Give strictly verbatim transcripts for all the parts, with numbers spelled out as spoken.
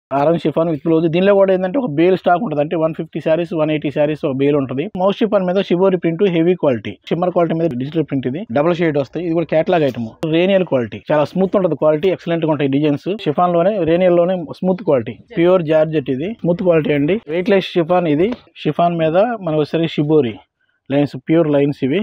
Orange chiffon with blouse. దీనిలో కూడా ఏంటంటే ఒక బేల్ స్టాక్ ఉంటుంది, అంటే one fifty saris one eighty saris ఒక బేల్ ఉంటుంది. మౌస్ షిఫాన్ మీద shibori print heavy quality, shimmer quality మీద డిజిటల్ ప్రింట్. ఇది డబుల్ షేడ్ వస్తాయి. ఇది కూడా కేటలాగ్ ఐటమ్. రేనియల్ క్వాలిటీ, చాలా స్మూత్ ఉంటుంది క్వాలిటీ, ఎక్సలెంట్ గా ఉంటాయి డిజైన్స్. షిఫాన్ లోనే రేనియల్ లోనే స్మూత్ క్వాలిటీ, ప్యూర్ జార్జెట్. ఇది స్మూత్ క్వాలిటీ అండి, వెయిట్ లెస్ షిఫాన్. ఇది షిఫాన్ మీద మనకు ఒకసారి షిబోరి లైన్స్, ప్యూర్ లైన్స్ ఇవి.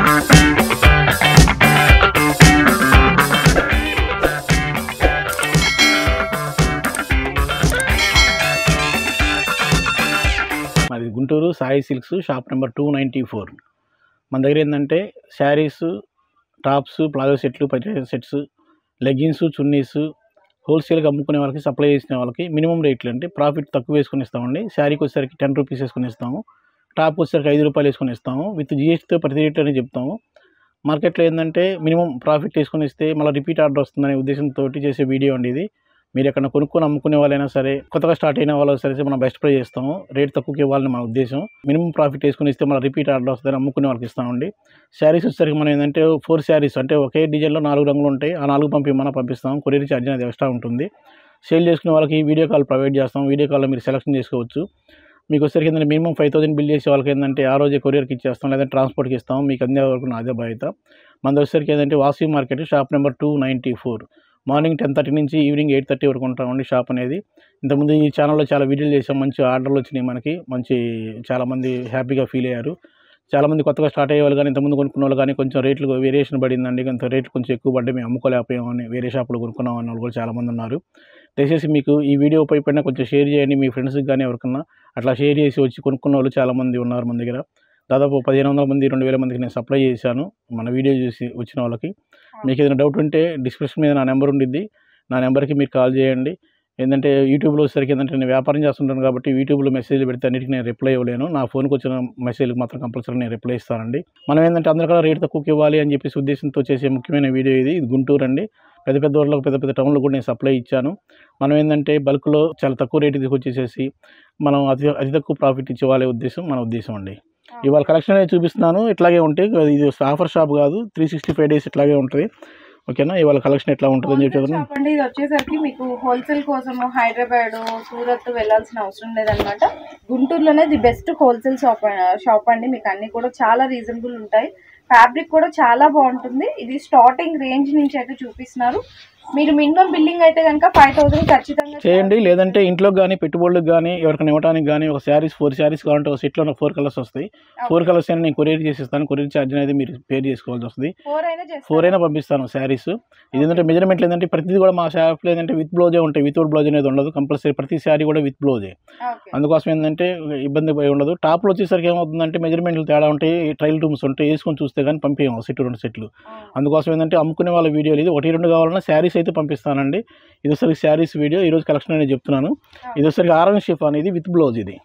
అది Guntur Sai Silks, shop number two ninety four. మన దగ్గర ఏంటంటే శారీస్, టాప్స్, ప్లాజో సెట్లు, పైజామా సెట్స్, లెగ్గిన్స్, చున్నీస్ హోల్సేల్గా అమ్ముకునే వాళ్ళకి, సప్లై చేసిన వాళ్ళకి మినిమం రేట్లు అంటే ప్రాఫిట్ తక్కువ వేసుకుని ఇస్తామండి. శారీకి వచ్చేసరికి టెన్ రూపీస్ వేసుకుని ఇస్తాము, టాప్ వచ్చేసరికి ఐదు రూపాయలు వేసుకుని ఇస్తాము. విత్ జిఎస్టీతో ప్రతి రేట్ అని చెప్తాము. మార్కెట్లో ఏంటంటే మినిమం ప్రాఫిట్ వేసుకుని ఇస్తే మళ్ళీ రిపీట్ ఆర్డర్ వస్తుందనే ఉద్దేశంతో చేసే వీడియో అండి ఇది. మీరు ఎక్కడ కొనుక్కొని అమ్ముకునే వాళ్ళైనా సరే, కొత్తగా స్టార్ట్ అయిన వాళ్ళు సరే మనం బెస్ట్ ప్రైస్ చేస్తాము. రేట్ తక్కువకి ఇవ్వాలని మన ఉద్దేశం. మినిమం ప్రాఫిట్ వేసుకుని ఇస్తే మన రిపీట్ ఆర్డర్ వస్తుందని అమ్ముకునే వాళ్ళకి ఇస్తామండి. శారీస్ వచ్చేసరికి మనం ఏంటంటే ఫోర్ శారీస్ అంటే ఒకే డిజైన్లో నాలుగు రంగులు ఉంటాయి. ఆ నాలుగు పంపిమన్నా పంపిస్తాం. కొరియర్ ఛార్జ్ అనేది ఎక్స్ట్రా ఉంటుంది. సేల్ చేసుకునే వాళ్ళకి వీడియో కాల్ ప్రొవైడ్ చేస్తాం. వీడియో కాల్లో మీరు సెలెక్షన్ చేసుకోవచ్చు. మీకు వచ్చేసరికి ఏంటంటే మినిమం ఫైవ్ థౌసండ్ బిల్ చేసే వాళ్ళకి ఏంటంటే ఆ రోజే కొరియర్కి ఇచ్చేస్తాం, లేదా ట్రాన్స్పోర్ట్కి ఇస్తాం. మీకు అందే వరకు అదే బాధ్యత. మన వచ్చేసరికి ఏంటంటే Vasavi Market, shop number two ninety four. Morning ten thirty నుంచి ఈవినింగ్ ఎయిట్ థర్టీ వరకు ఉంటామండి షాప్ అనేది. ఇంతకుముందు ఈ ఛానల్లో చాలా వీడియోలు చేసాం, మంచి ఆర్డర్లు వచ్చినాయి మనకి. మంచి చాలామంది హ్యాపీగా ఫీల్ అయ్యారు. చాలామంది కొత్తగా స్టార్ట్ అయ్యే వాళ్ళు కానీ, ఇంతకుముందు కొనుక్కున్న వాళ్ళు కానీ కొంచెం రేట్లు వేరియేషన్ పడిందండి, కొంత రేట్లు కొంచెం ఎక్కువ పడ్డాయి, మేము అమ్ముకోలేకపోయామని వేరే షాపులో కొనుక్కున్నాం అన్న వాళ్ళు కూడా చాలామంది ఉన్నారు. దయచేసి మీకు ఈ వీడియో పైన కొంచెం షేర్ చేయండి మీ ఫ్రెండ్స్కి కానీ ఎవరికన్నా. అట్లా షేర్ చేసి వచ్చి కొనుక్కున్న వాళ్ళు చాలామంది ఉన్నారు మన దగ్గర. దాదాపు పదిహేను వందల మంది రెండు వేల మందికి నేను సప్లై చేశాను మన వీడియో చూసి వచ్చిన వాళ్ళకి. మీకు ఏదైనా డౌట్ ఉంటే డిస్క్రిప్షన్ మీద నా నెంబర్ ఉండిద్ది, నా నెంబర్కి మీరు కాల్ చేయండి. ఏంటంటే యూట్యూబ్లో వచ్చేసరికి ఏంటంటే నేను వ్యాపారం చేస్తుంటాను కాబట్టి యూట్యూబ్లో మెసేజ్లు పెడితే అన్నిటికీ నేను రిప్లై ఇవ్వలేను. నా ఫోన్కి వచ్చిన మెసేజ్కి మాత్రం కంపల్సరీ నేను రిప్లై ఇస్తానండి. మనం ఏంటంటే అందరికన్నా రేట్ తక్కువకి ఇవ్వాలి అని చెప్పేసి ఉద్దేశంతో చేసే ముఖ్యమైన వీడియో ఇది. ఇది గుంటూరు అండి. పెద్ద పెద్ద ఊళ్ళలో, పెద్ద పెద్ద టౌన్లో కూడా నేను సప్లై ఇచ్చాను. మనం ఏంటంటే బల్క్లో చాలా తక్కువ రేటు తీసుకొచ్చేసేసి మనం అతి అతి తక్కువ ప్రాఫిట్ ఇచ్చేవాళ్ళే ఉద్దేశం మన ఉద్దేశం అండి. ఇవాళ కలెక్షన్ అనేది చూపిస్తున్నాను, ఇట్లాగే ఉంటాయి. ఇది ఆఫర్ షాప్ కాదు, త్రీ సిక్స్టీ ఫైవ్ డేస్ ఇట్లాగే ఉంటుంది. ఓకేనా, ఇవాళ కలెక్షన్ ఎట్లా ఉంటుందని చెప్పి చెప్పండి. ఇది వచ్చేసరికి మీకు హోల్సేల్ కోసం హైదరాబాద్, సూరత్ వెళ్ళాల్సిన అవసరం లేదనమాట. గుంటూరులోనే the best wholesale shop shop అండి. మీకు అన్ని కూడా చాలా రీజనబుల్ ఉంటాయి. ఫ్యాబ్రిక్ కూడా చాలా బాగుంటుంది. ఇది స్టార్టింగ్ రేంజ్ నుంచి అయితే చూపిస్తున్నారు. మీరు మినిమం బిల్లింగ్ అయితే కనుక ఫైవ్ థౌసండ్ ఖచ్చితంగా చేయండి. లేదంటే ఇంట్లో కానీ పెట్టుబడులకు కానీ ఎవరికైనా ఇవ్వడానికి కానీ ఒక శారీస్ ఫోర్ శారీస్ కావాలంటే ఒక సెట్లో ఫోర్ కలర్స్ వస్తాయి. ఫోర్ కలర్స్ అయినా నేను కొరియర్ చేసిస్తాను. కొరియర్ ఛార్జ్ అనేది మీరు పే చేసుకోవాల్సి వస్తుంది. ఫోర్ అయినా పంపిస్తాను శారీస్. ఇది ఏంటంటే మెజర్మెంట్లు ఏంటంటే ప్రతిదీ కూడా మా షాప్లో ఏంటంటే విత్ బ్లౌజే ఉంటాయి, వితౌట్ బ్లౌజ్ అనేది ఉండదు. కంపల్సరీ ప్రతి శారీ కూడా విత్ బ్లౌజే. అందుకోసం ఏంటంటే ఇబ్బంది ఉండదు. టాప్లో వచ్చేసరికి ఏమవుతుందంటే మెజర్మెంట్లు తేడా ఉంటాయి, ట్రయల్ రూమ్స్ ఉంటాయి, వేసుకొని చూస్తే కానీ పంపించాము సెట్ రెండు సెట్లు. అందుకోసం ఏంటంటే అమ్ముకునే వాళ్ళ వీడియోలు ఇది ఒకటి రెండు కావాలన్నా శారీస్ అయితే పంపిస్తానండి. ఇది ఒకసారి శారీస్ వీడియో ఈరోజు కలెక్షన్ అనేది చెప్తున్నాను. ఇది ఒకసారి ఆరెంజ్ షిఫాన్, ఇది విత్ బ్లౌజ్. ఇది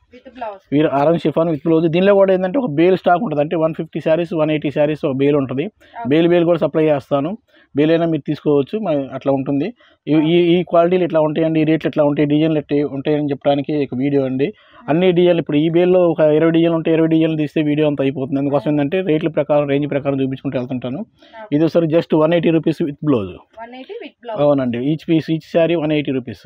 ఆరెంజ్ షిఫాన్ విత్ బ్లౌజ్. దీనిలో కూడా ఏంటంటే ఒక బేల్ స్టాక్ ఉంటుంది, అంటే one fifty saris one eighty saris ఒక బేల్ ఉంటుంది. బేల్ బేల్ కూడా సప్లై చేస్తాను. బేల్ అయినా మీరు తీసుకోవచ్చు, అట్లా ఉంటుంది. ఈ ఈ క్వాలిటీలు ఇట్లా ఉంటాయండి, ఈ రేట్లు ఇట్లా ఉంటాయి, డిజైన్లు ఎట్లా ఉంటాయని చెప్పడానికి ఒక వీడియో అండి. అన్ని డిజైన్లు ఇప్పుడు ఈ బేల్లో ఒక ఇరవై డిజైన్లు ఉంటే ఇరవై డిజైన్లు తీస్తే వీడియో అంతా అయిపోతుంది. అందుకోసం ఏంటంటే రేట్ల ప్రకారం రేంజ్ ప్రకారం చూపించుకుంటూ వెళ్తుంటాను. ఇది ఒకసారి just one eighty rupees with blouse. అవునండి, each piece each sari one eighty rupees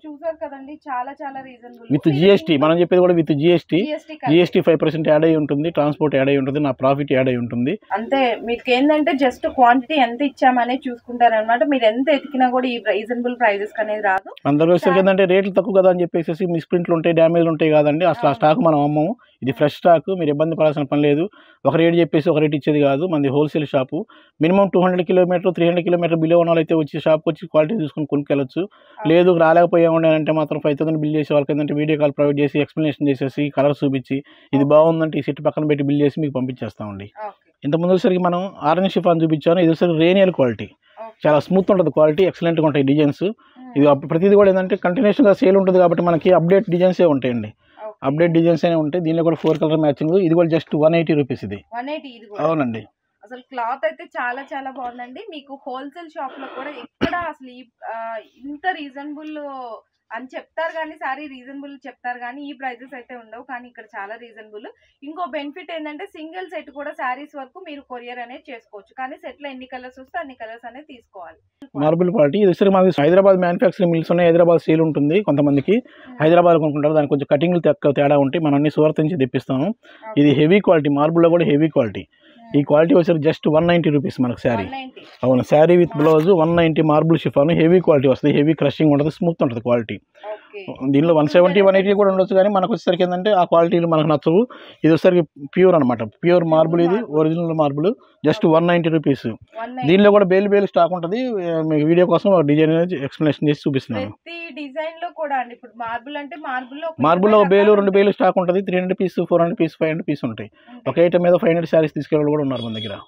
with GST. మనం చెప్పేది కూడా with GST. GST five percent add అయ్యి ఉంటుంది, ట్రాన్స్పోర్ట్ యాడ్ అయ్యి ఉంటుంది, నా ప్రాఫిట్ యాడ్ అయ్యి ఉంటుంది. అంతే. మీకు ఏంటంటే జస్ట్ క్వాంటిటీ ఎంత ఇచ్చామనే చూసుకుంటారు అనమాట. మీరు ఎంత ఎతికినా కూడా ఈ రీజనబుల్ ప్రైజెస్ అనేది రాదు. అందరూ వచ్చేసరికి ఏంటంటే రేట్లు తక్కువ కదా అని చెప్పేసి మిస్ ప్రింట్లు ఉంటాయి, డ్యామేజ్లు ఉంటాయి కాదండి. అసలు ఆ స్టాక్ మనం అమ్మము. ఇది ఫ్రెష్ స్టాక్, మీరు ఇబ్బంది పడాల్సిన పని లేదు. ఒక రేట్ చెప్పేసి ఒక రేట్ ఇచ్చేది కాదు. మనది wholesale shop. Minimum two hundred kilometre three hundred kilometre below ఉన్న అయితే వచ్చి షాప్కి వచ్చి క్వాలిటీ చూసుకొని కొనుక్కెళ్ళచ్చు. లేదు రాలేకపోయామండి అంటే మాత్రం ఫైవ్ థౌసండ్ బిల్ చేసే వాళ్ళకి ఏంటంటే వీడియో కాల్ ప్రొవైడ్ చేసి ఎక్స్ప్లెనేషన్ చేసేసి కలర్ చూపించి ఇది బాగుందంటే ఈ సెట్ పక్కన పెట్టి బిల్ చేసి మీకు పంపించేస్తామండి. ఇంతకుముందు వచ్చేసరికి మనం ఆరెంజ్ షిఫాన్ చూపించాను. ఇది వచ్చేసరికి రేనియల్ క్వాలిటీ, చాలా స్మూత్ ఉంటుంది క్వాలిటీ, ఎక్సలెంట్గా ఉంటాయి డిజైన్స్. ఇది ప్రతిదీ కూడా ఏంటంటే కంటిన్యూస్గా సేల్ ఉంటుంది కాబట్టి మనకి అప్డేట్ డిజైన్సే ఉంటాయండి. అప్డేట్ డిజైన్స్ అనే ఉంటాయి. దీనిలో కూడా ఫోర్ కలర్ మ్యాచింగ్. ఇది కూడా జస్ట్ వన్ ఎయిటీ రూపీస్. ఇది అవునండి. అసలు క్లాత్ అయితే చాలా చాలా బాగుందండి. మీకు హోల్సేల్ షాప్ లో కూడా ఎక్కడ అసలు ఇంత రీజనబుల్ అని చెప్తారు కానీ సారీ రీజనబుల్ చెప్తారు కానీ ఈ ప్రైజెస్ అయితే ఉండవు, కానీ ఇక్కడ చాలా రీజనబుల్. ఇంకో బెనిఫిట్ ఏంటంటే సింగిల్ సెట్ కూడా శారీస్ వరకు మీరు కొరియర్ అనేది చేసుకోవచ్చు, కానీ సెట్ లో ఎన్ని కలర్స్ వస్తే అన్ని కలర్స్ అనేది తీసుకోవాలి. మార్బుల్ క్వాలిటీ ఇది వచ్చి మాది హైదరాబాద్ మ్యానుఫ్యాక్చరింగ్ మిల్స్ ఉన్నాయి, హైదరాబాద్ సేల్ ఉంటుంది. కొంతమందికి హైదరాబాద్ కొనుక్కుంటారు, దానికి కొంచెం కటింగ్లు తేడా ఉంటాయి, మనం అన్ని సూరత్ నుంచి తెప్పిస్తాము. ఇది హెవీ క్వాలిటీ, మార్బుల్లో కూడా హెవీ క్వాలిటీ. ఈ క్వాలిటీ వచ్చేసి జస్ట్ వన్ నైంటీ రూపీస్ మనకు శారీ. అవును, sari with blouse one ninety marble chiffon, heavy quality వస్తుంది, హెవీ క్రషింగ్ ఉంటుంది, స్మూత్ ఉంటుంది క్వాలిటీ. దీనిలో వన్ సెవెంటీ వన్ ఎయిటీ కూడా ఉండొచ్చు, కానీ మనకు వచ్చేసరికి ఏంటంటే ఆ క్వాలిటీలు మనకు నచ్చవు. ఇది వచ్చేసరికి ప్యూర్ అనమాట, ప్యూర్ మార్బుల్, ఇది original marble, just one ninety rupees. దీనిలో కూడా బేలు బేలు స్టాక్ ఉంటుంది, మీకు వీడియో కోసం డిజైన్ ఎక్స్ప్లెనేషన్ చేసి చూపిస్తున్నాను. డిజైన్ లో కూడా అండి, ఇప్పుడు మార్బుల్ అంటే మార్బుల్ మార్బుల్ లో బేలు రెండు బేలు స్టాక్ ఉంటుంది, three hundred piece, four hundred piece, five hundred piece ఉంటాయి. ఒక ఐటమ్ మీద ఫైవ్ హండ్రెడ్ శారీస్ తీసుకెళ్ళి కూడా ఉన్నారు మన దగ్గర.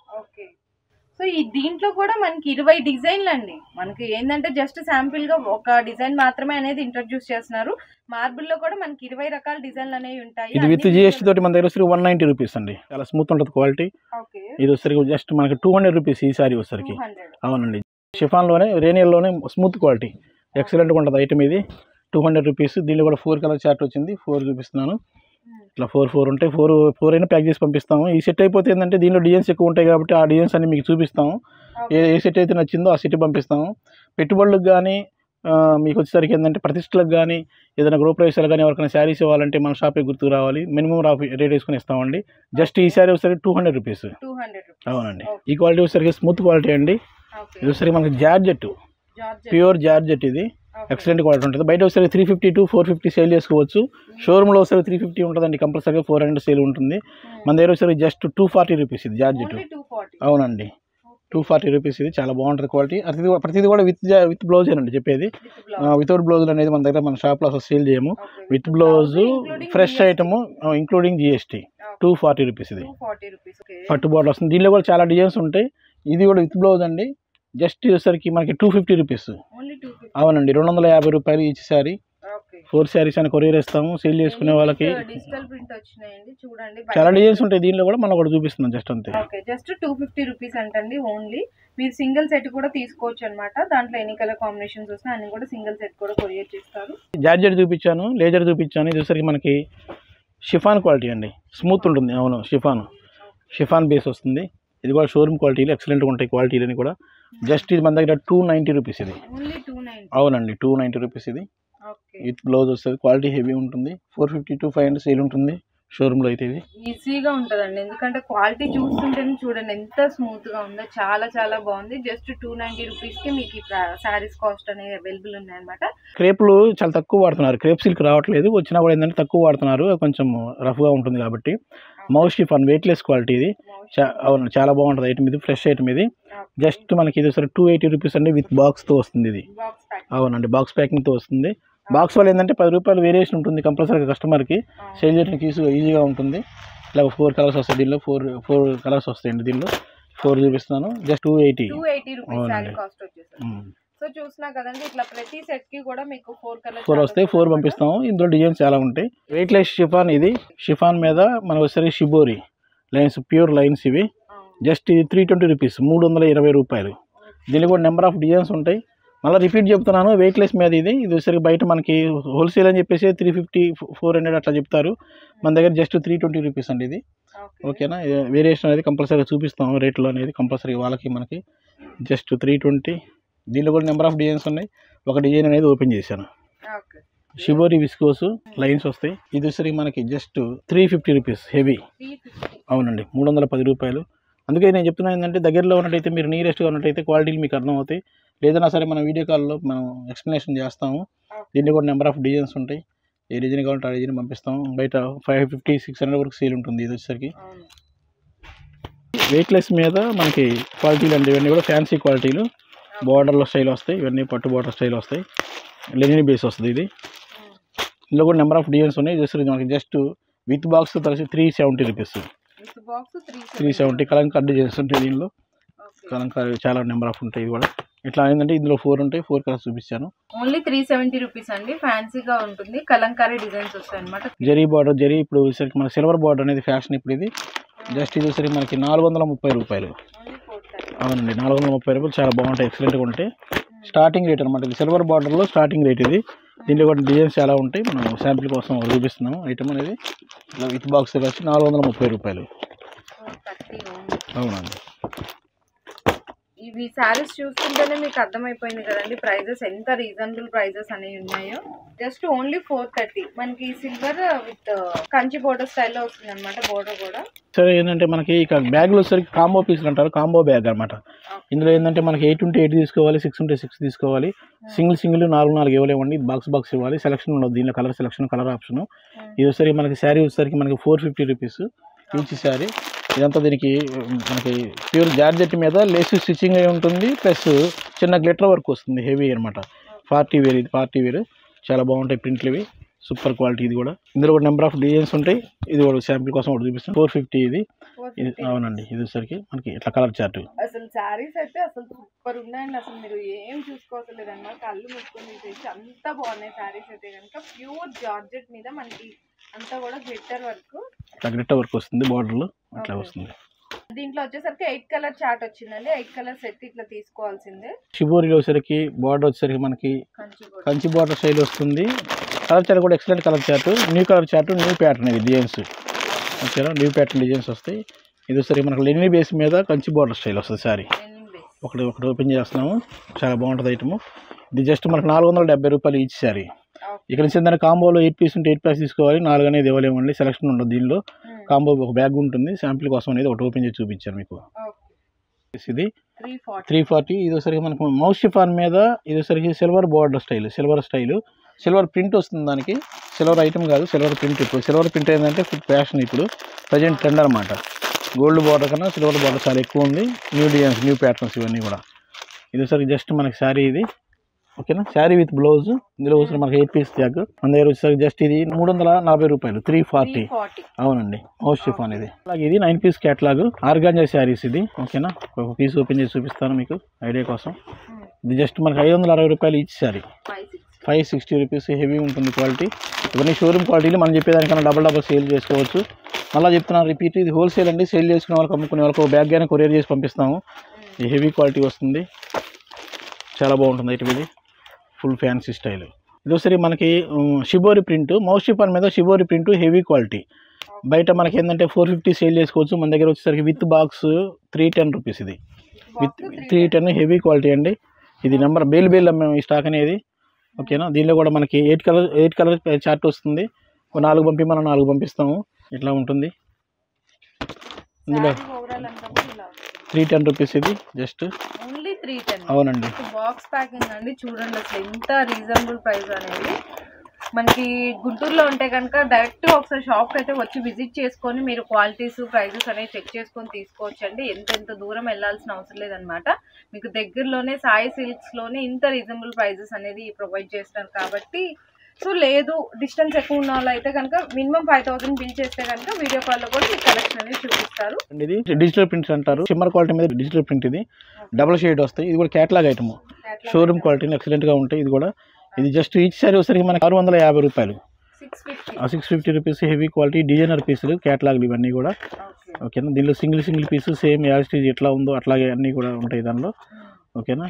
సో ఈ దీంట్లో కూడా మనకి ఇరవై డిజైన్లు అండి. మనకి ఏంటంటే జస్ట్ శాంపిల్ గా ఒక డిజైన్ మాత్రమే అనేది ఇంట్రొడ్యూస్ చేస్తున్నారు. మార్బుల్ లో కూడా మనకి ఇరవై రకాల డిజైన్లు అనేవి ఉంటాయి. ఇది విత్ జిఎస్టీ తోటి మన దగ్గర వచ్చి వన్ నైన్టీ రూపీస్ అండి, చాలా స్మూత్ ఉంటుంది క్వాలిటీ. ఇది వచ్చరికి జస్ట్ మనకి టూ హండ్రెడ్ రూపీస్ ఈ సారీ వచ్చరికి. అవునండి, షిఫాన్ లోనే రేనియల్ లోనే స్మూత్ క్వాలిటీ, ఎక్సలెంట్ గా ఉంటుంది ఐటమ్. ఇది టూ హండ్రెడ్ రూపీస్. దీనిలో కూడా ఫోర్ కలర్ చార్ట్ వచ్చింది, ఫోర్ చూపిస్తున్నాను. ఇట్లా ఫోర్ ఫోర్ ఉంటాయి, ఫోర్ ఫోర్ అయినా ప్యాక్ చేసి పంపిస్తాము. ఈ సెట్ అయిపోతే ఏంటంటే దీనిలో డిజైన్స్ ఎక్కువ ఉంటాయి కాబట్టి ఆ డిజైన్స్ అన్ని మీకు చూపిస్తాము. ఏ ఏ సెట్ అయితే నచ్చిందో ఆ సెట్ పంపిస్తాము. పెట్టుబడులకు కానీ మీకు వచ్చేసరికి ఏంటంటే ప్రతిష్టలకు కానీ ఏదైనా గృహప్రవేశాలు కానీ ఎవరికైనా శారీస్ ఇవ్వాలంటే మన షాప్కి గుర్తుకు రావాలి, మినిమం రేట్ వేసుకుని ఇస్తామండి. జస్ట్ ఈ శారీ వచ్చేసరికి టూ హండ్రెడ్ రూపీస్. అవునండి, ఈ క్వాలిటీ వచ్చేసరికి స్మూత్ క్వాలిటీ అండి. ఇది వచ్చేసరికి మనకి జార్జెట్, ప్యూర్ జార్జెట్, ఇది ఎక్సలెంట్ క్వాలిటీ ఉంటుంది. బయట ఒకసారి three fifty to four fifty sale చేసుకోవచ్చు, షోరూమ్లో ఒకసారి త్రీ ఫిఫ్టీ ఉంటుందండి, కంపల్సరీగా ఫోర్ హండ్రెడ్ సేల్ ఉంటుంది. మన దగ్గర ఒకసారి జస్ట్ టూ ఫార్టీ రూపీస్ ఇది జార్జెట్. అవునండి, టూ ఫార్టీ రూపీస్. ఇది చాలా బాగుంటుంది క్వాలిటీ. ప్రతిది ప్రతిది కూడా విత్ విత్ బ్లౌజ్ అండి చెప్పేది. వితౌట్ బ్లౌజ్ అనేది మన దగ్గర మన షాప్లో అసలు సేల్ చేయము. With blouse fresh item including GST two forty rupees. ఇది పట్టు బాటిల్ వస్తుంది. దీనిలో కూడా చాలా డిజైన్స్ ఉంటాయి. ఇది కూడా విత్ బ్లౌజ్ అండి, జస్ట్ వచ్చేసరికి మనకి టూ ఫిఫ్టీ రూపీస్. అవునండి, రెండు వందల యాభై రూపాయలు ఈచ్ శారీ. ఫోర్ శారీస్ అని కొరియర్ ఇస్తాము సేల్ చేసుకునే వాళ్ళకి. చాలా డిజైన్స్ ఉంటాయి దీనిలో కూడా, మనం కూడా చూపిస్తున్నాం జస్ట్ అంతే. జస్ట్ టూ ఫిఫ్టీ రూపీస్ అంటండి ఓన్లీ. మీరు సింగిల్ సెట్ కూడా తీసుకోవచ్చు అనమాట. దాంట్లో ఎన్ని కలర్ కాంబినేషన్స్ వస్తాయి అన్ని కూడా సింగిల్ సెట్ కూడా కొరియర్ చేస్తారు. జార్జెట్ చూపించాను, లేజర్ చూపించాను. ఇది వచ్చేసరికి మనకి షిఫాన్ క్వాలిటీ అండి, స్మూత్ ఉంటుంది. అవును, షిఫాన్ షిఫాన్ బేస్ వస్తుంది. ఇది కూడా షోరూమ్ క్వాలిటీలు ఎక్సలెంట్గా ఉంటాయి క్వాలిటీలని కూడా. జస్ట్ ఇది మన దగ్గర టూ నైంటీ రూపీస్. ఇది అవునండి, టూ నైంటీ రూపీస్. ఇది విత్ బ్లౌజ్ వస్తుంది, క్వాలిటీ హెవీ ఉంటుంది. Four fifty to five hundred sale ఉంటుంది షోరూమ్ లో అయితే. ఇది ఈజీగా ఉంటుందండి, ఎందుకంటే క్వాలిటీ చూస్తుంటేనే చూడండి ఎంత స్మూత్ గా ఉందో, చాలా చాలా బాగుంది. జస్ట్ టూ నైన్టీ రూపీస్ కి మీకు సారీస్ కాస్ట్ అనేది అవైలబుల్ ఉన్నాయి అనమాట. క్రేప్లు చాలా తక్కువ వాడుతున్నారు, క్రేప్ సిల్క్ రావట్లేదు, వచ్చినా కూడా ఏంటంటే తక్కువ వాడుతున్నారు, కొంచెం రఫ్ గా ఉంటుంది కాబట్టి. Moss chiffon weightless quality. ఇది అవును, చాలా బాగుంటుంది ఐటమ్. ఇది ఫ్రెష్ ఐటమ్. ఇది జస్ట్ మనకి ఇది సరే టూ ఎయిటీ రూపీస్ అండి, విత్ బాక్స్ తో వస్తుంది. ఇది అవునండి, బాక్స్ ప్యాకింగ్ తో వస్తుంది. బాక్స్ వల్ల ఏంటంటే పది రూపాయలు వేరియేషన్ ఉంటుంది కంపల్సరీగా కస్టమర్కి, సేల్ చేయడానికి ఈజీగా ఈజీగా ఉంటుంది. ఇలా ఫోర్ కలర్స్ వస్తాయి దీనిలో, ఫోర్ ఫోర్ కలర్స్ వస్తాయండి దీనిలో. ఫోర్ చూపిస్తున్నాను, just two eighty two eighty rupees cost వచ్చేసి. సో చూసినా కదండి, ఇట్లా ప్రతి సెట్ కి కూడా మీకు ఫోర్ కలర్స్ ఫోర్ వస్తాయి, ఫోర్ పంపిస్తాము. ఇందులో డిజైన్స్ చాలా ఉంటాయి. Weightless chiffon. ఇది షిఫాన్ మీద మనకు వచ్చేసరికి షిబోరి లైన్స్, ప్యూర్ లైన్స్. ఇవి జస్ట్ ఇది త్రీ ట్వంటీ రూపీస్, మూడు వందల ఇరవై రూపాయలు. దీనిలో కూడా నెంబర్ ఆఫ్ డిజైన్స్ ఉంటాయి. మళ్ళీ రిపీట్ చెప్తున్నాను, వెయిట్లెస్ మీద. ఇది ఇది వచ్చేసరికి బయట మనకి హోల్సేల్ అని చెప్పేసి త్రీ ఫిఫ్టీ ఫోర్ హండ్రెడ్ అట్లా చెప్తారు, మన దగ్గర జస్ట్ త్రీ ట్వంటీ రూపీస్ అండి. ఇది ఓకేనా, వేరియేషన్ అనేది కంపల్సరీగా చూపిస్తాం రేట్లో అనేది కంపల్సరీ వాళ్ళకి మనకి. Just three twenty. దీనిలో కూడా నెంబర్ ఆఫ్ డిజైన్స్ ఉన్నాయి. ఒక డిజైన్ అనేది ఓపెన్ చేశాను, షిబోరి విస్కోస్ లైన్స్ వస్తాయి. ఇది వచ్చేసరికి మనకి just three fifty rupees heavy. అవునండి, మూడు వందల పది రూపాయలు. అందుకే నేను చెప్తున్నాను ఏంటంటే దగ్గరలో ఉన్నట్టయితే మీరు నియరెస్ట్గా ఉన్నట్టయితే క్వాలిటీలు మీకు అర్థం అవుతాయి. లేదన్నా సరే మనం వీడియో కాల్లో మనం ఎక్స్ప్లెనేషన్ చేస్తాము. దీంట్లో కూడా నెంబర్ ఆఫ్ డిజైన్స్ ఉంటాయి, ఏ డిజైన్ కావాలంటే ఆ డిజైన్ పంపిస్తాము. బయట ఫైవ్ ఫిఫ్టీ సిక్స్ హండ్రెడ్ వరకు సేల్ ఉంటుంది. ఇది వచ్చేసరికి వెయిట్లెస్ మీద మనకి క్వాలిటీలు అంటే ఇవన్నీ కూడా ఫ్యాన్సీ క్వాలిటీలు, బార్డర్లో స్టైల్ వస్తాయి. ఇవన్నీ పట్టు బార్డర్ స్టైల్ వస్తాయి, లెనిన్ బేస్ వస్తుంది. ఇది ఇందులో కూడా నెంబర్ ఆఫ్ డిజైన్స్ ఉన్నాయి. జస్ట్ మనకి జస్ట్ విత్ బాక్స్ కలిసి three seventy rupees, three seventy kalamkari designs ఉంటాయి. దీనిలో కలంకారీ చాలా నెంబర్ ఆఫ్ ఉంటాయి. ఇది కూడా ఇట్లా ఏంటంటే ఇందులో ఫోర్ ఉంటాయి, ఫోర్ కలర్స్ చూపించాను. ఓన్లీ త్రీ సెవెంటీ రూపీస్ అండి, ఫ్యాన్సీగా ఉంటుంది, కలంకారీ డిజైన్స్ వస్తాయి అనమాట. జరీ బార్డర్, జరీ ఇప్పుడు సరికి మన సిల్వర్ బార్డర్ అనేది ఫ్యాషన్ ఇప్పుడు. ఇది జస్ట్ ఇది సరికి మనకి నాలుగు వందల ముప్పై రూపాయలు. అవునండి, నాలుగు వందల ముప్పై రూపాయలు. చాలా బాగుంటాయి, ఎక్సలెంట్గా ఉంటాయి. స్టార్టింగ్ రేట్ అనమాట. ఇది సిల్వర్ బార్డర్లో స్టార్టింగ్ రేట్ ఇది. దీంట్లో కూడా డిజైన్స్ చాలా ఉంటాయి. మనం శాంపిల్ కోసం చూపిస్తున్నాము. ఐటమ్ అనేది ఇలా విత్ బాక్స్ వచ్చి నాలుగు వందల ముప్పై రూపాయలు. అవునండి. ఇవి శారీస్ చూస్తుంటేనే మీకు అర్థమైపోయింది కదండి ప్రైజెస్ ఎంత రీజనబుల్ ప్రైజెస్ అనేవి ఉన్నాయో. జస్ట్ ఓన్లీ ఫోర్ థర్టీ మనకి సిల్వర్ విత్ కంచి బోర్డర్ స్టైల్లో వస్తుంది అనమాట. బోర్డర్ కూడా సరే ఏంటంటే మనకి ఇక బ్యాగ్లో వచ్చేసరికి కాంబో పీసులు అంటారు. కాంబో బ్యాగ్ అనమాట. ఇందులో ఏంటంటే మనకి ఎయిట్ ఉంటే ఎయిట్ తీసుకోవాలి, సిక్స్ ఉంటే సిక్స్ తీసుకోవాలి. సింగిల్ సింగిల్ నాలుగు నాలుగు ఇవ్వలేమండి. బాక్స్ బాక్స్ ఇవ్వాలి. సెలక్షన్ ఉండదు దీనిలో. Colour selection, colour option. ఇది వచ్చేసరికి మనకి శారీ వచ్చేసరికి మనకి four fifty rupees each sari. ఇదంతా దీనికి మనకి ప్యూర్ జార్జెట్ మీద లేస్ స్టిచ్చింగ్ అయి ఉంటుంది. ప్లస్ చిన్న గ్లిటర్ వర్క్ వస్తుంది. హెవీ అనమాట. పార్టీ వేర్ ఇది. పార్టీ వేర్ చాలా బాగుంటాయి ప్రింట్లు ఇవి. సూపర్ క్వాలిటీ ఇది కూడా. ఇందులో కూడా నెంబర్ ఆఫ్ డిజైన్స్ ఉంటాయి. ఇది కూడా శాంపిల్ కోసం ఒకటి చూపిస్తాను. ఫోర్ ఫిఫ్టీ ఇది. అవునండి. ఇది వచ్చరికి మనకి ఇట్లా కలర్ చార్ట్. అసలు శారీస్ అయితే అసలు సూపర్ ఉన్నాయండి. అసలు మీరు ఏం చూసుకోవట్లేదు అన్నమాట. కళ్ళు ముట్టుకొని తీసేసి అంత బాగున్నాయి శారీస్ అయితే కనుక. ప్యూర్ జార్జెట్ మీద మనకి అంతా కూడా గ్లిటర్ వర్క్, ఇట్లా గ్లిటర్ వర్క్ వస్తుంది. బార్డర్లో అట్లా వస్తుంది. దీంట్లో వచ్చేసరికి ఎయిట్ కలర్ చార్ట్ వచ్చిందండి. ఎయిట్ కలర్ సెట్ ఇట్లా తీసుకోవాల్సిందే. షిబోరిలో వచ్చేసరికి బార్డర్ వచ్చేసరికి మనకి కంచి బార్డర్ స్టైల్ వస్తుంది. కలర్ చార్ట్ కూడా excellent colour chart. New colour chart, new pattern ఇది డిజైన్స్. ఓకేనా. న్యూ ప్యాటర్న్ డిజైన్స్ వస్తాయి. ఇది వచ్చేసరికి మనకి లెనిన్ బేస్ మీద కంచి బార్డర్ స్టైల్ వస్తుంది సారీ. ఒకటి ఒకటి ఓపెన్ చేస్తున్నాము. చాలా బాగుంటుంది ఐటమ్. ఇది జస్ట్ మనకు నాలుగు వందల డెబ్బై రూపాయలు ఈచ్ సారీ. ఇక్కడ నుంచి దాని కాంబోలో ఎయిట్ పీస్ ఉంటే ఎయిట్ పీస్ తీసుకోవాలి. నాలుగు అనేది ఇవ్వలేమండి. సెలక్షన్ ఉండదు దీనిలో. కాంబో ఒక బ్యాగ్ ఉంటుంది. శాంపిల్ కోసం అనేది ఒకటి ఓపెన్ చేసి చూపించాను మీకు. ఇది త్రీ ఫార్టీ. ఇది వచ్చరికి మనకు మౌస్ షిఫాన్ మీద ఇది వచ్చరికి silver border style. Silver style silver print వస్తుంది దానికి. సిల్వర్ ఐటమ్ కాదు, సిల్వర్ ప్రింట్. ఇప్పుడు సిల్వర్ ప్రింట్ ఏంటంటే ఫుల్ ఫ్యాషన్ ఇప్పుడు ప్రజెంట్ ట్రెండ్ అనమాట. గోల్డ్ బార్డర్ కన్నా సిల్వర్ బార్డర్ చాలా ఎక్కువ ఉంది. న్యూ డిజైన్స్, న్యూ ప్యాటర్న్స్ ఇవన్నీ కూడా. ఇది వచ్చరికి జస్ట్ మనకి శారీ ఇది. ఓకేనా. Sari with blouse. ఇందులో వచ్చి మనకి ఎయిట్ పీస్ బ్యాగ్ మన దగ్గర వచ్చేసరికి జస్ట్ ఇది మూడు వందల నలభై రూపాయలు. Three forty. అవునండి. మౌస్ షిఫాన్ ఇది. అలాగే ఇది nine piece catalogue organza saris ఇది. ఓకేనా. ఒక పీస్ ఓపెన్ చేసి చూపిస్తాను మీకు ఐడియా కోసం. ఇది జస్ట్ మనకి ఐదు వందల అరవై రూపాయలు each sari. Five sixty rupees. Heavy ఉంటుంది క్వాలిటీ. ఇవన్నీ షోరూమ్ క్వాలిటీలు మనం చెప్పేదానికన్నా డబల్ డబల్ సేల్ చేసుకోవచ్చు. మళ్ళీ చెప్తున్నాను రిపీట్, ఇది హోల్సేల్ అండి. సేల్ చేసుకునే వాళ్ళకి, అమ్ముకునే వాళ్ళకి ఒక బ్యాగ్ కానీ కొరియర్ చేసి పంపిస్తాము. ఇది హెవీ క్వాలిటీ వస్తుంది. చాలా బాగుంటుంది ఐటమ్ ఇది. Full fancy style. ఇది వచ్చేసరి మనకి షిబోరి ప్రింట్. మౌస్ షిఫాన్ మీద షిబోరి ప్రింట్. Heavy quality. బయట మనకి ఏంటంటే ఫోర్ ఫిఫ్టీ సేల్ చేసుకోవచ్చు. మన దగ్గర వచ్చేసరికి with box three ten rupees ఇది. With three ten heavy quality అండి. ఇది నెంబర్ బేల్ బేల్ మేము ఈ స్టాక్ అనేది. ఓకేనా. దీనిలో కూడా మనకి eight colour eight colour chart వస్తుంది. నాలుగు పంపి మనం నాలుగు పంపిస్తాము. ఇట్లా ఉంటుంది. ఇందులో త్రీ టెన్ రూపీస్ ఇది జస్ట్. అవునండి. బాక్స్ ప్యాకింగ్ అండి. చూడండి అసలు ఎంత రీజనబుల్ ప్రైస్ అనేది. మనకి గుంటూరులో ఉంటే కనుక డైరెక్ట్ ఒకసారి షాప్కి అయితే వచ్చి విజిట్ చేసుకొని మీరు క్వాలిటీస్, ప్రైజెస్ అనేవి చెక్ చేసుకొని తీసుకోవచ్చు అండి. ఎంత ఎంత దూరం వెళ్ళాల్సిన అవసరం లేదనమాట. మీకు దగ్గరలోనే సాయి సిల్క్స్లోనే ఇంత రీజనబుల్ ప్రైజెస్ అనేది ప్రొవైడ్ చేస్తున్నారు కాబట్టి. సో లేదు డిస్టెన్స్ ఎక్కువ ఉన్న వాళ్ళు అయితే కనుక మినిమం ఫైవ్ థౌసండ్ బిల్ చేస్తే కనుక వీడియో కాల్లో కూడా మీకు కలెక్షన్ అనేది చూపిస్తారు. ఇది డిజిటల్ ప్రింట్స్ అంటారు. సిమ్మర్ క్వాలిటీ మీద డిజిటల్ ప్రింట్. ఇది డబుల్ షేడ్ వస్తాయి. ఇది కూడా క్యాటలాగ్ ఐటమ్. షోరూమ్ క్వాలిటీ ఎక్సలెంట్గా ఉంటాయి. ఇది కూడా ఇది జస్ట్ ఈచ్ సారీ వచ్చరికి మనకి ఆరు వందల యాభై రూపాయలు. Six fifty rupees. Heavy quality designer పీసులు, క్యాటలాగ్లు ఇవన్నీ కూడా. ఓకేనా. దీనిలో single single piece same as it is ఎట్లా ఉందో అట్లాగే అన్నీ కూడా ఉంటాయి దానిలో. ఓకేనా.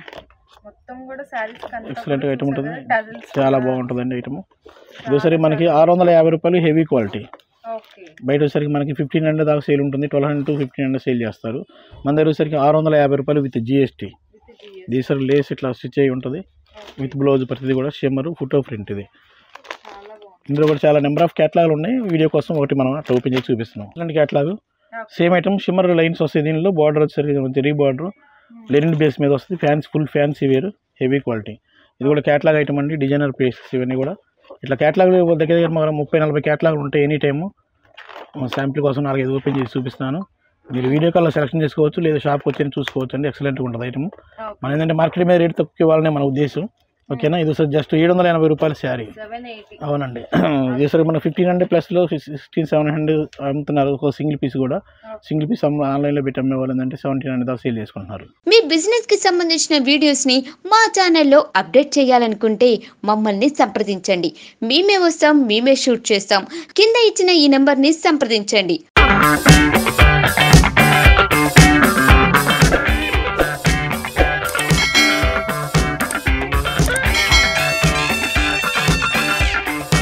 ఎక్సలెంట్ ఐటమ్ ఉంటుంది. చాలా బాగుంటుందండి ఐటమ్. ఇది వచ్చరికి మనకి ఆరు వందల యాభై రూపాయలు. Heavy quality. బయట వచ్చరికి మనకి ఫిఫ్టీన్ హండ్రెడ్ దాకా సేల్ ఉంటుంది. Twelve hundred to fifteen hundred sale చేస్తారు. మన దగ్గర వచ్చరికి ఆరు వందల యాభై రూపాయలు విత్ జిఎస్టీ. దీసరి లేస్ ఇట్లా స్టిచ్ అయ్యి ఉంటుంది. విత్ బ్లౌజ్ ప్రతిదీ కూడా షిమ్మర్ ఫోటో ప్రింట్ ఇది. ఇందులో కూడా చాలా నెంబర్ ఆఫ్ క్యాటలాగ్లు ఉన్నాయి. వీడియో కోసం ఒకటి మనం అట్లా ఓపెన్ చేసి చూపిస్తున్నాం. ఇలాంటి catalogue same item shimmer lines వస్తాయి. దీనిలో బార్డర్ వచ్చేసరికి జరీ బార్డర్ లెనిన్ బేస్ మీద వస్తుంది. ఫ్యాన్స్ ఫుల్ ఫ్యాన్సీ వేరు. Heavy quality. ఇది కూడా క్యాటలాగ్ ఐటమ్ అండి. డిజైనర్ పీసెస్ ఇవన్నీ కూడా. ఇట్లా క్యాటలాగ్ దగ్గర దగ్గర మన ముప్పై నలభై క్యాటలాగ్లు ఉంటాయి ఎనీ టైము. శాంపిల్ కోసం నాలుగైదు ఓపెన్ చేసి చూపిస్తున్నాను. మీరు వీడియో కాల్లో సెలెక్షన్ చేసుకోవచ్చు, లేదా షాప్కి వచ్చి చూసుకోవచ్చు అండి. ఎక్సలెంట్గా ఉంటుంది ఐటమ్. మన ఏంటంటే మార్కెట్ మీద రేట్ తక్కువ ఇవ్వాలనే మన ఉద్దేశం. ఓకేనా. ఇది సార్ జస్ట్ ఏడు వందల ఎనభై రూపాయల శారీ. అవునండి. ఇది సార్ మన ఫిఫ్టీన్ హండ్రెడ్ ప్లస్లో సిక్స్టీన్ సెవెన్ హండ్రెడ్ అమ్ముతున్నారు. ఒక సింగిల్ పీస్ కూడా. సింగిల్ పీస్ ఆన్లైన్లో పెట్టి అమ్మే వాళ్ళు ఏంటంటే సెవెంటీన్ హండ్రెడ్ దాకా సేల్ చేసుకుంటున్నారు. మీ బిజినెస్కి సంబంధించిన వీడియోస్ని మా ఛానల్లో అప్డేట్ చేయాలనుకుంటే మమ్మల్ని సంప్రదించండి. మేమే వస్తాం, మేమే షూట్ చేస్తాం. కింద ఇచ్చిన ఈ నెంబర్ని సంప్రదించండి.